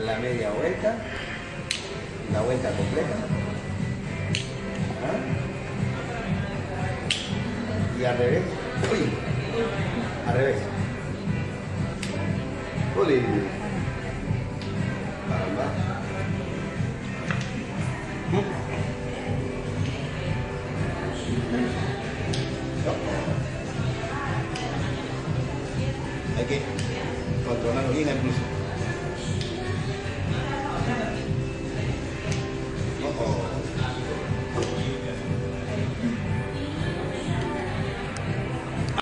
la media vuelta, la vuelta completa. ¿Ah? Y al revés. Uy, al revés. Uy. Caramba. Hay que controlarlo bien el pulso.